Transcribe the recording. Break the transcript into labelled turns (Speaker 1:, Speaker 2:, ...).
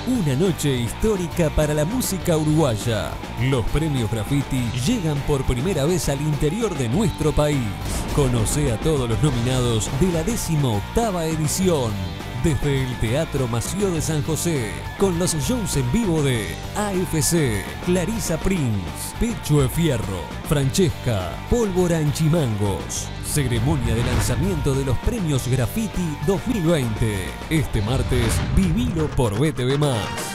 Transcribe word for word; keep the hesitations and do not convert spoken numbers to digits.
Speaker 1: Una noche histórica para la música uruguaya. Los premios Graffiti llegan por primera vez al interior de nuestro país. Conoce a todos los nominados de la décima octava edición. Desde el Teatro Mació de San José, con los shows en vivo de A F C, Clarisa Prince, Pecho de Fierro, Francesca, Pólvora en Chimangos. Ceremonia de lanzamiento de los premios Graffiti dos mil veinte. Este martes, vivilo por B T V más.